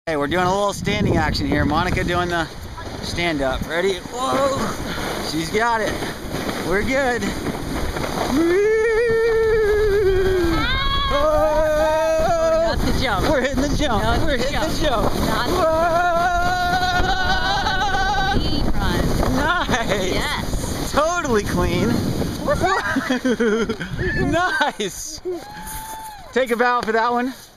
Hey, we're doing a little standing action here. Monica doing the stand up. Ready? Whoa! She's got it. We're good. Oh, not the jump. We're hitting the jump. No, we're hitting the jump. Not the clean run. Nice. Yes. Totally clean. Nice. Take a bow for that one.